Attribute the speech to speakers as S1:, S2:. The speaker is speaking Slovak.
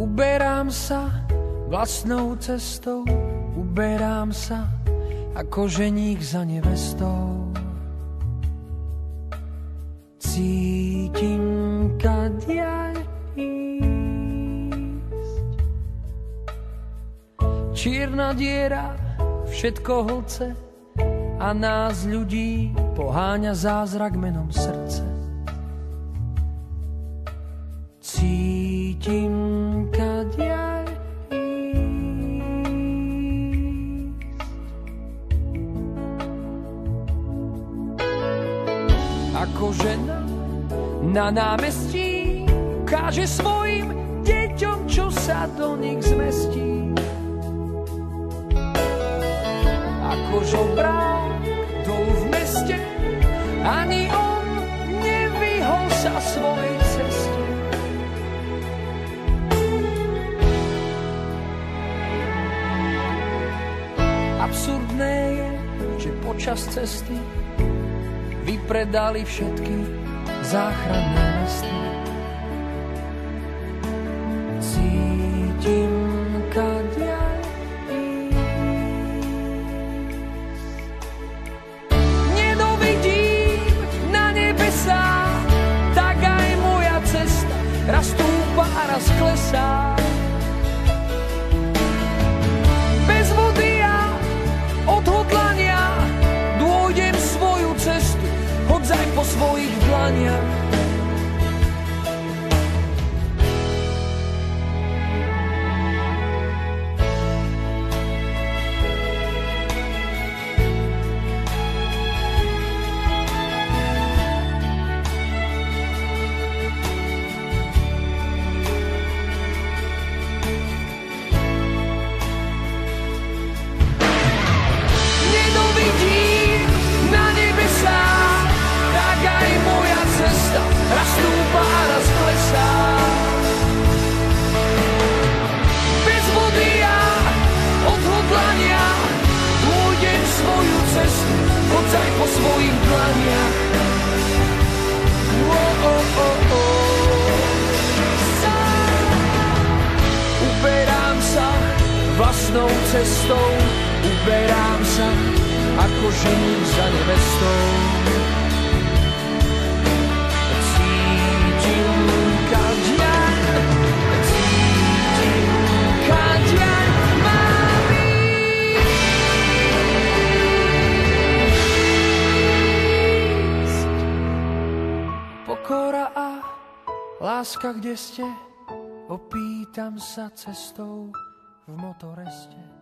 S1: Uberám sa vlastnou cestou, uberám sa ako ženík za nevestou. Cítim, kadiaľ ísť. Čierna diera všetko hlce a nás ľudí poháňa zázrak menom srdce. Cítim, kadiaľ ísť. Ako žena na námestí ukáže svojim deťom, čo sa do nich zmestí. Ako žobrák dolu v meste, ani on nevyhol sa svojej ceste. Absurdné je, že počas cesty vypredali všetky záchranné vesty. Cítim, kadiaľ ísť. Nedovidím na nebesá, tak aj moja cesta raz stúpa a raz klesá. Bez vody a odhodlania dôjdem svoju cestu, hodzaj po svojich dlaniach. Nedovidím na nebesá, tak aj moja cesta raz stúpa a raz klesá. Bez vody a odhodlania pôjdem svoju cestu, hodzaj po svojich dlaniach. Uberám sa vlastnou cestou, uberám sa ako ženík za nevestou. Cítim, kadiaľ mám ísť. Pokora a láska, kde ste? Opýtam sa cestou v motoreste.